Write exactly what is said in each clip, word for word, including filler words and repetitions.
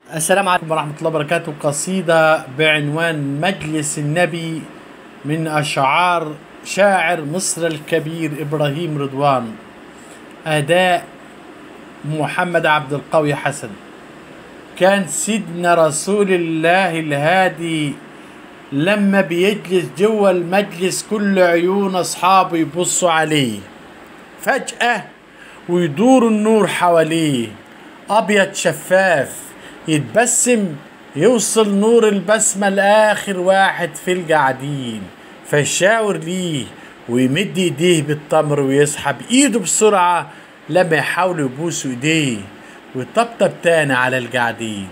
السلام عليكم ورحمة الله وبركاته. قصيدة بعنوان مجلس النبي من أشعار شاعر مصر الكبير إبراهيم رضوان، أداء محمد عبد القوي حسن. كان سيدنا رسول الله الهادي لما بيجلس جوا المجلس كل عيون أصحابه يبصوا عليه، فجأة ويدور النور حواليه أبيض شفاف يتبسم، يوصل نور البسمة لآخر واحد في القاعدين، فيشاور ليه ويمد ايديه بالتمر ويسحب ايده بسرعة لما يحاولوا يبوسوا ايديه ويطبطب تاني على القاعدين.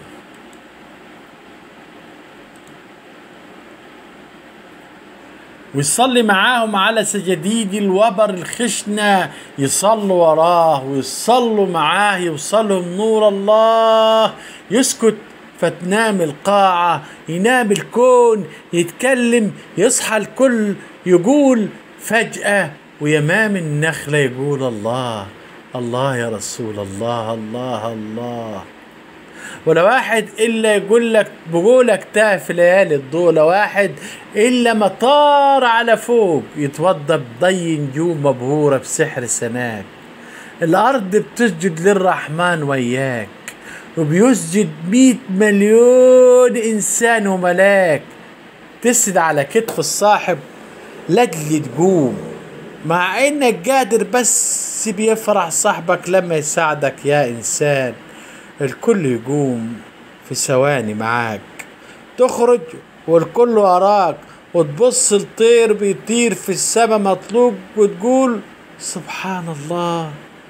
ويصلي معاهم على سجاديد الوبر الخشنة، يصلوا وراه ويصلوا معاه، يوصلهم نور الله. يسكت فتنام القاعة، ينام الكون، يتكلم يصحى الكل، يقول فجأة ويمام النخلة يقول الله الله يا رسول الله الله الله. ولا واحد إلا يقول لك بقولك تاه في ليالي الضوء، لا واحد إلا ما طار على فوق يتوضى بضي نجوم مبهورة بسحر سناك. الأرض بتسجد للرحمن وياك، وبيسجد مية مليون إنسان وملاك، تسد على كتف الصاحب لجل تقوم، مع إنك قادر بس بيفرح صاحبك لما يساعدك يا إنسان. الكل يقوم في ثواني معاك، تخرج والكل وراك، وتبص الطير بيطير في السما مطلوب، وتقول سبحان الله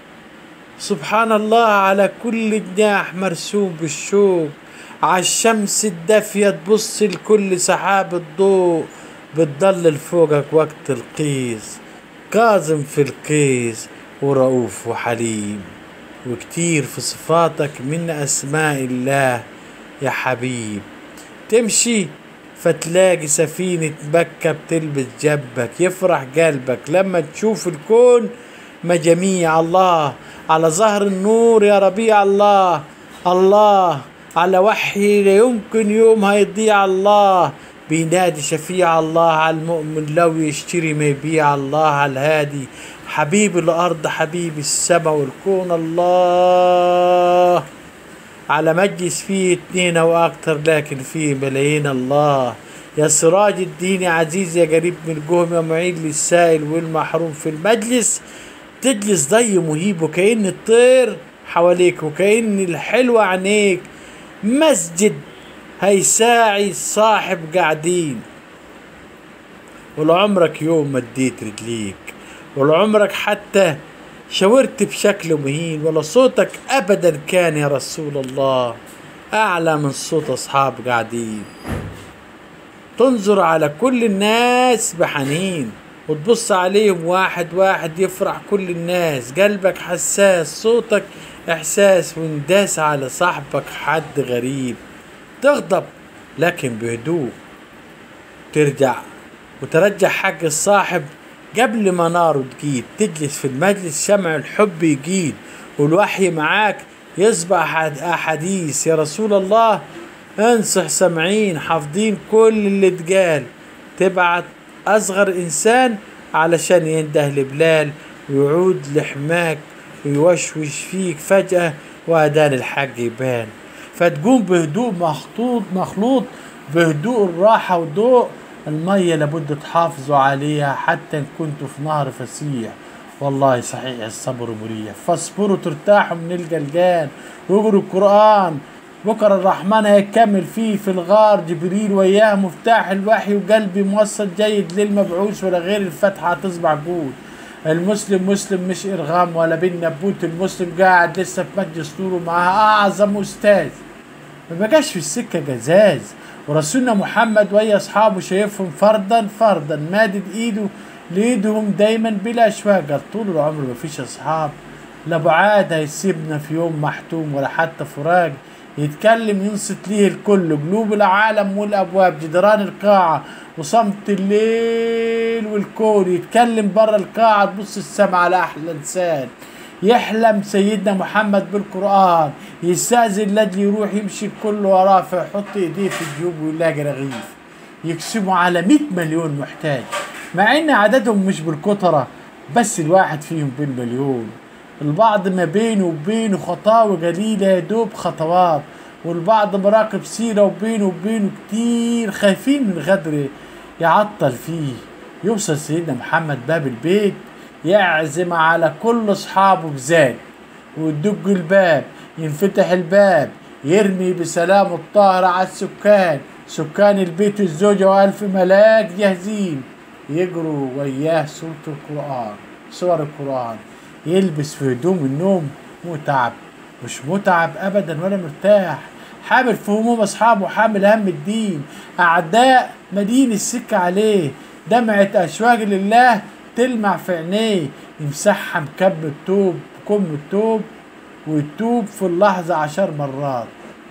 سبحان الله على كل جناح مرسوم بالشوق. عالشمس الدافية تبص لكل سحاب الضوء، بتضلل فوقك وقت القيس، كاظم في القيس ورؤوف وحليم. وكتير في صفاتك من أسماء الله يا حبيب، تمشي فتلاقي سفينة مكة بتلبس جبك، يفرح قلبك لما تشوف الكون مجاميع الله على ظهر النور يا ربيع الله. الله على وحي لا يمكن يوم هيضيع، الله بينادي شفيع الله على المؤمن لو يشتري ما يبيع، الله على الهادي حبيب الأرض حبيب السما والكون. الله على مجلس فيه اتنين أو أكتر لكن فيه ملايين، الله يا سراج الدين عزيز يا قريب من الجهم يا معين للسائل والمحروم. في المجلس تجلس ضي مهيب، وكأن الطير حواليك، وكأن الحلوة عينيك، مسجد هيساعي صاحب قاعدين. ولعمرك يوم مديت رجليك، ولعمرك حتى شاورت بشكل مهين، ولا صوتك أبدا كان يا رسول الله أعلى من صوت أصحاب قاعدين. تنظر على كل الناس بحنين، وتبص عليهم واحد واحد يفرح كل الناس، قلبك حساس، صوتك إحساس، ونداس على صاحبك حد غريب. تغضب لكن بهدوء، ترجع وترجع حق الصاحب قبل ما ناره تجيد. تجلس في المجلس شمع الحب يجيد، والوحي معاك يصبح أحاديث يا رسول الله. انصح سامعين حافظين كل اللي اتقال، تبعت أصغر إنسان علشان ينده لبلال ويعود لحماك ويوشوش فيك فجأة وأدان الحق يبان. فتقوم بهدوء مخطوط مخلوط بهدوء الراحة وضوء المية، لابد تحافظوا عليها حتى إن كنتوا في نهر فسيح. والله صحيح الصبر مريح، فاصبروا ترتاحوا من الجلجان، واقروا القرآن بكرة الرحمن هيكمل فيه في الغار جبريل وياه مفتاح الوحي، وقلبي موصل جيد للمبعوث، ولا غير الفتحة هتصبح جود. المسلم مسلم مش إرغام ولا بالنبوت، المسلم قاعد لسه في مجلس نوره معاه أعظم أستاذ، ما بقاش في السكة جزاز. ورسولنا محمد ويا أصحابه شايفهم فردا فردا، مادد إيده لإيدهم دايما بلا أشواق. قال طول العمر مفيش أصحاب، لا بعاد هيسيبنا في يوم محتوم ولا حتى فراق. يتكلم ينصت ليه الكل، قلوب العالم والأبواب، جدران القاعة وصمت الليل والكون. يتكلم برا القاعة تبص السما على أحلى لسان، يحلم سيدنا محمد بالقرآن، يستأذن لاجل يروح يمشي الكل وراه، فيحط ايديه في الجيوب ويلاقي رغيف. يقسموا على مئة مليون محتاج، مع ان عددهم مش بالكترة، بس الواحد فيهم بالمليون. البعض ما بينه وبينه خطاوي قليلة يا دوب خطوات، والبعض مراقب سيرة وبينه وبينه كتير، خايفين من غدر يعطل فيه. يوصل سيدنا محمد باب البيت، يعزم على كل اصحابه بزاد، ويدق الباب، ينفتح الباب، يرمي بسلام الطاهر على السكان، سكان البيت الزوجة والف ملاك جاهزين يجروا وياه سورة القرآن، سور القرآن. يلبس في هدوم النوم، متعب، مش متعب ابدا ولا مرتاح، حامل في هموم اصحابه، حامل هم الدين، اعداء مدين السكة عليه، دمعة اشواق لله تلمع في عينيه، يمسحها بكم التوب بكم التوب، ويتوب في اللحظة عشر مرات،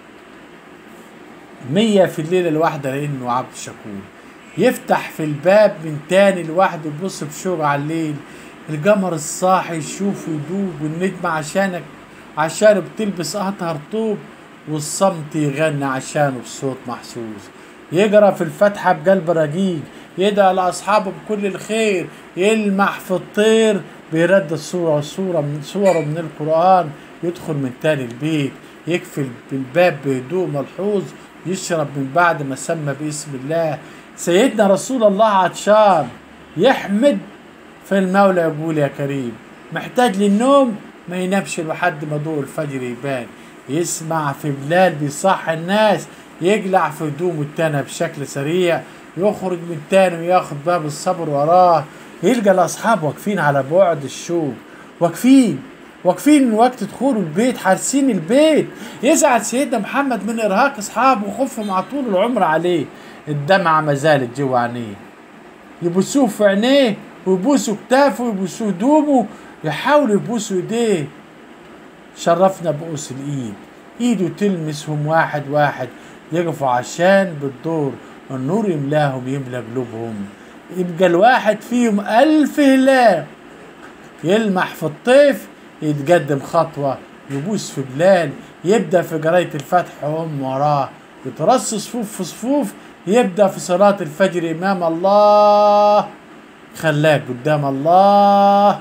مية في الليلة الواحدة، لأنه عبد شكور. يفتح في الباب من تاني لوحده، يبص بشوق على الليل، القمر الصاحي يشوف ويدوب، والنجمة عشانك عشانه بتلبس أطهر طوب، والصمت يغني عشانه بصوت محسوس. يقرأ في الفاتحة بقلب رقيق، يدعي لأصحابه بكل الخير، يلمح في الطير بيردد صورة صورة من صوره من القرآن. يدخل من تاني البيت، يقفل بالباب بهدوء ملحوظ، يشرب من بعد ما سمى باسم الله. سيدنا رسول الله عطشان، يحمد في المولى، يقول يا كريم. محتاج للنوم، ما ينامش لحد ما ضوء الفجر يبان. يسمع في بلال بيصحي الناس، يقلع في هدومه التانية بشكل سريع، يخرج من تاني وياخد باب الصبر وراه. يلقى الأصحاب واقفين على بعد الشوق، واقفين واقفين من وقت دخوله البيت، حارسين البيت. يزعل سيدنا محمد من إرهاق أصحابه وخوفهم على طول العمر عليه. الدمعة ما زالت جوا عينيه، يبوسوه في عينيه، ويبوسوا كتافه، ويبوسوا هدومه، يحاولوا يبوسوا ايديه. شرفنا بؤوس الايد، ايده تلمسهم واحد واحد، يقفوا عشان بالدور النور يملاهم، يملى قلوبهم. يبقى الواحد فيهم ألف هلال، يلمح في الطيف، يتقدم خطوة، يبوس في بلال، يبدأ في قراية الفتح وهم وراه، يترص صفوف في صفوف، يبدأ في صلاة الفجر إمام الله. خلاك قدام الله،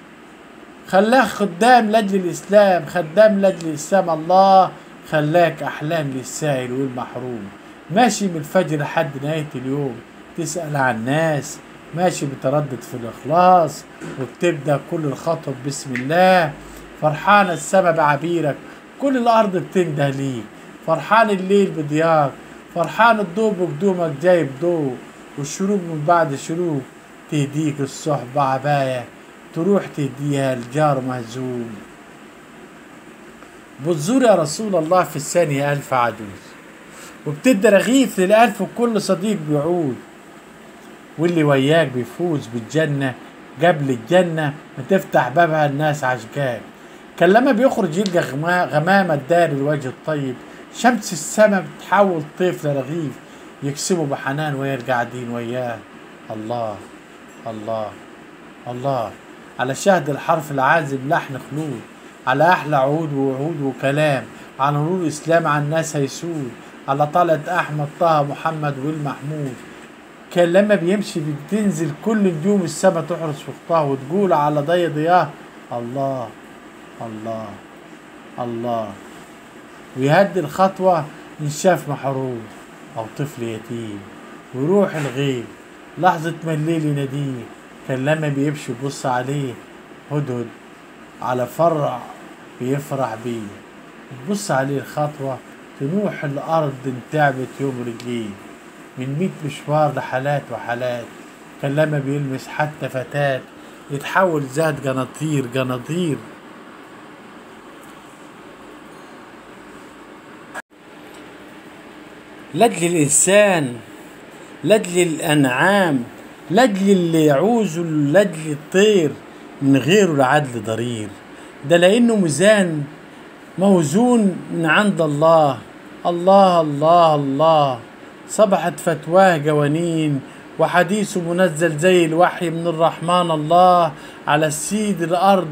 خلاك خدام لأجل الإسلام، خدام لأجل الإسلام الله. خلاك أحلام للسائل والمحروم، ماشي من الفجر لحد نهاية اليوم، تسأل عن الناس، ماشي بتردد في الإخلاص، وبتبدأ كل الخطوة بسم الله. فرحان السما بعبيرك، كل الأرض بتنده ليك، فرحان الليل بضياك، فرحان الضوء بقدومك جايب ضوء، والشروق من بعد شروق تهديك الصحبة عباية، تروح تهديها الجار مهزوم. بتزور يا رسول الله في الثانية ألف عجوز، وبتدي رغيف للألف، وكل صديق بيعود، واللي وياك بيفوز بالجنة قبل الجنة ما تفتح بابها الناس عشقاك. كان لما بيخرج يلقى غمامة دار الوجه الطيب، شمس السما بتحول طيف لرغيف، يكسبوا بحنان ويرجع قاعدين وياه. الله الله الله على شهد الحرف العازم لحن خلود، على أحلى عود ووعود وكلام، على نور الإسلام على الناس هيسود، على طلعة أحمد طه محمد والمحمود. كان لما بيمشي بتنزل كل نجوم السما تحرس في خطاه، وتقول على ضي ضياه الله الله الله. ويهدي الخطوة إن شاف محروم أو طفل يتيم، ويروح الغيب لحظة ما الليل يناديه. كان لما بيمشي يبص عليه هدهد على فرع بيفرح بيه، تبص عليه الخطوة تنوح الأرض انتعبت يوم رجليه، من ميت مشوار لحالات وحالات. كان لما بيلمس حتى فتاة يتحول زاد جناطير جناطير. لأجل الإنسان، لأجل الأنعام، لأجل اللي يعوزه، لأجل الطير، من غيره العدل ضرير. ده لأنه ميزان موزون من عند الله. الله الله الله، صبحت فتواه جوانين، وحديثه منزل زي الوحي من الرحمن الله على السيد الأرض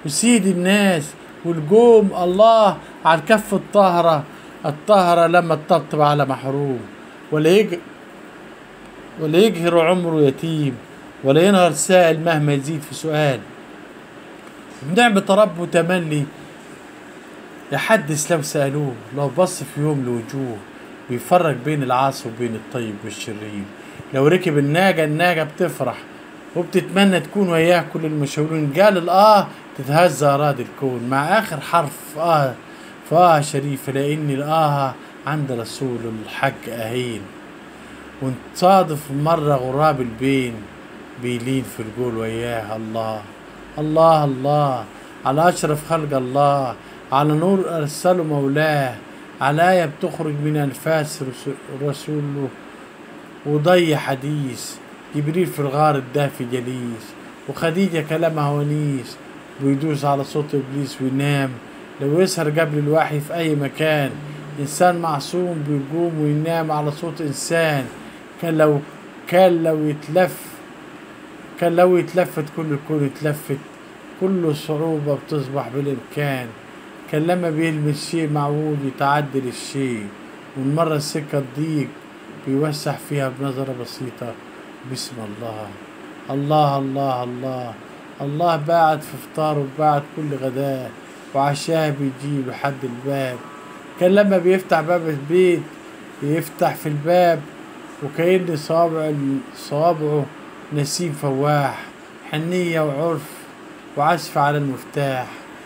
وسيد الناس والجوم الله على الكف الطاهرة الطاهرة لما تطبطب على محروم، ولا يج ولا يجهر عمره يتيم، ولا ينهر سائل مهما يزيد في سؤال. بنعمة رب وتملي يحدث لو سألوه، لو بص في يوم لوجوه ويفرق بين العاصي وبين الطيب والشرير. لو ركب الناجة الناجة بتفرح وبتتمنى تكون وياه كل المشاورين. قال الآه تتهز أراضي الكون مع آخر حرف آه فآه شريفة، لأن الآه عند رسول الحق أهين. ونتصادف مرة غراب البين بيلين في القول وياه. الله الله الله على أشرف خلق الله، على نور أرسله مولاه، على آية بتخرج من أنفاس رسوله وضي حديث جبريل في الغار الدافي جليس، وخديجة كلامها ونيس ويدوس على صوت إبليس وينام. لو يسهر قبل الوحي في أي مكان، إنسان معصوم بيقوم وينام على صوت إنسان. كان لو كان لو يتلف كان لو يتلفت كل الكون يتلفت، كل صعوبة بتصبح بالإمكان. كان لما بيلمس شيء معقول يتعدل الشيء، والمرة السكة تضيق بيوسع فيها بنظرة بسيطة بسم الله. الله الله الله الله باعت في فطار وباعت كل غداء وعشاه بيجيب لحد الباب. كان لما بيفتح باب البيت يفتح في الباب وكأن صوابع صوابعه نسيم فواح، حنية وعرف وعزف على المفتاح.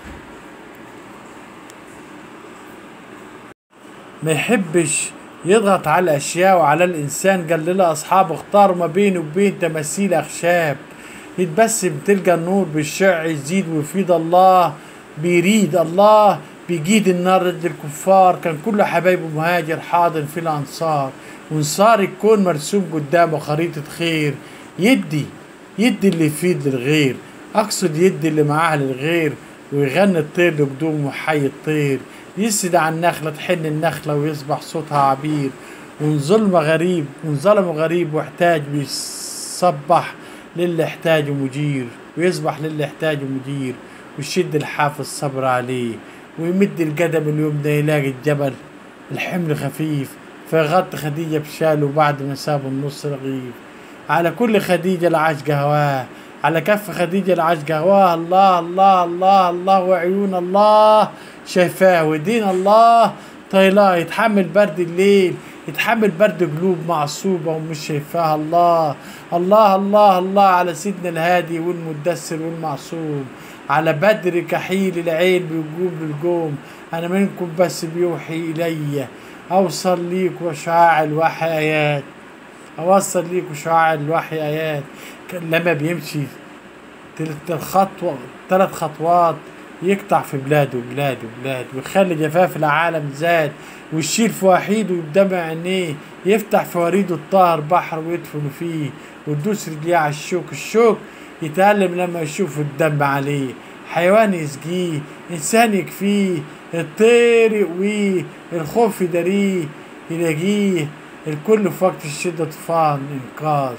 ما يحبش يضغط على الأشياء وعلى الإنسان. قال لنا أصحابه اختاروا ما بينه وبين تماثيل أخشاب. يتبسم تلقى النور بالشع يزيد ويفيض. الله بيريد الله بيجيد النار ضد الكفار. كان كل حبايبه مهاجر حاضن في الأنصار، وانصار الكون مرسوم قدامه خريطة خير. يدي يدي اللي يفيد للغير، أقصد يدي اللي معاه للغير. ويغني الطير لقدوم وحي الطير، يسد على النخلة تحن النخلة ويصبح صوتها عبير. ونظلم غريب ونظلم غريب واحتاج بيصبح للي احتاجه مجير، ويصبح للي احتاجه مدير. ويشد الحافظ صبر عليه، ويمد القدم اليمنى يلاقي الجبل الحمل خفيف. فيغطي خديجة بشاله بعد ما ساب النص رغيف. على كل خديجة العشق هواه، على كف خديجة العشق هواه. الله الله الله الله وعيون الله شايفاه، ودين الله طيلاه. يتحمل برد الليل، يتحمل برد قلوب معصوبة ومش شايفاها. الله الله الله الله على سيدنا الهادي والمدثر والمعصوم، على بدر كحيل العين بيقوم بالقوم. أنا منكم بس بيوحي إلي، أوصل ليك وشعاع الوحي آيات، أوصل ليك وشعاع الوحي آيات. لما بيمشي تلت خطوة ثلاث خطوات يقطع في بلاد وبلاد وبلاد، ويخلي جفاف العالم زاد، ويشيل في وحيده بدمع عينيه. يفتح في وريده الطاهر بحر ويدفن فيه، وتدوس رجليه على الشوك. الشوك يتألم لما يشوف الدم عليه. حيوان يسقيه، إنسان يكفيه، الطير يقويه، الخوف يداريه يلاقيه. الكل في وقت الشدة طوفان إنقاذ.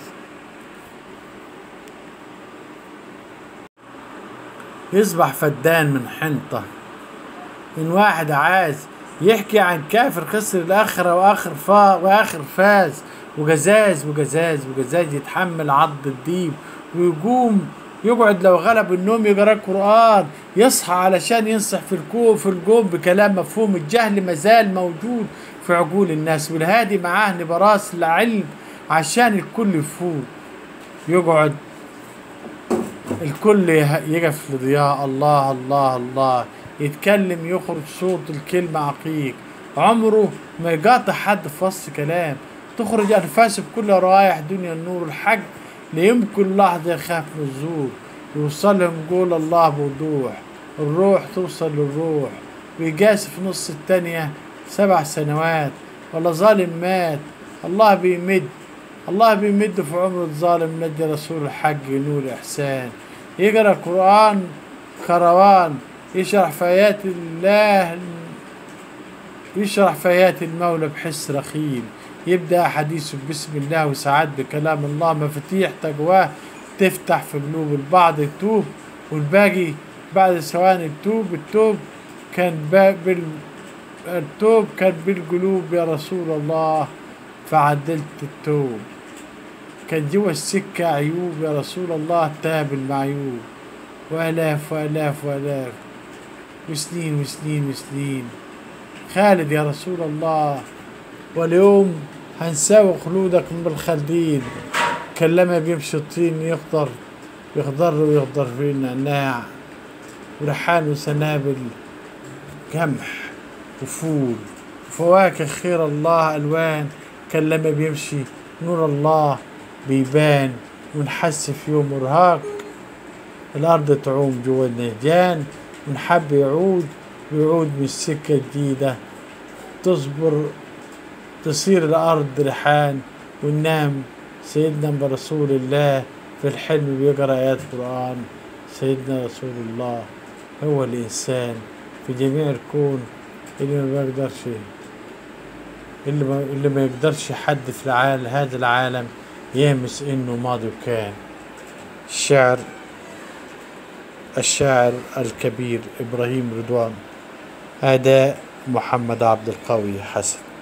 يصبح فدان من حنطة. إن واحد عايز يحكي عن كافر خسر الآخرة وآخر فا وآخر فاز، وجزاز وجزاز وجزاز يتحمل عض الديب، ويقوم يقعد لو غلب النوم يقرأ القرآن. يصحى علشان ينصح في الكون في القوم بكلام مفهوم. الجهل مازال موجود في عقول الناس، والهادي معاه نبراس العلم عشان الكل يفوق. يقعد الكل يقف لضياء. الله الله الله يتكلم يخرج صوت الكلمة عقيق. عمره ما يقاطع حد في وسط كلام، تخرج أنفاسه بكل روايح دنيا النور الحق. ليمكن لحظة يخاف من الزور، يوصلهم قول الله بوضوح. الروح توصل للروح، ويقاس في نص التانية سبع سنوات. ولا ظالم مات، الله بيمد الله بيمد في عمر الظالم. نجى رسول الحق نور إحسان. يقرأ القرآن كروان، يشرح في آيات الله يشرح في آيات المولى بحس رخيم. يبدأ حديثه بسم الله وسعد بكلام الله. مفاتيح تقواه تفتح في قلوب البعض يتوب، والباقي بعد ثواني التوب التوب كان بال التوب كان بالقلوب يا رسول الله، فعدلت التوب. كان جوا السكة عيوب يا رسول الله، تاب المعيوب، وآلاف وآلاف وآلاف وسنين وسنين وسنين. خالد يا رسول الله، واليوم هنساوي خلودك من بالخلدين. كان لما بيمشي الطين يخضر يخضر ويخضر فيه النعناع وريحان وسنابل، قمح وفول وفواكه خير الله ألوان. كان لما بيمشي نور الله بيبان، ونحس في يوم مرهق الأرض تعوم جوا النهجان، ونحب يعود ويعود من سكة جديدة، تصبر تصير الأرض ريحان، وننام سيدنا برسول الله في الحلم بيقرأ آيات قرآن. سيدنا رسول الله هو الإنسان في جميع الكون اللي ما بيقدرش اللي ما, اللي ما يقدرش حد في العالم هذا العالم يهمس إنه ماضي وكان. الشعر الشاعر الكبير إبراهيم رضوان، أداء محمد عبد القوي حسن.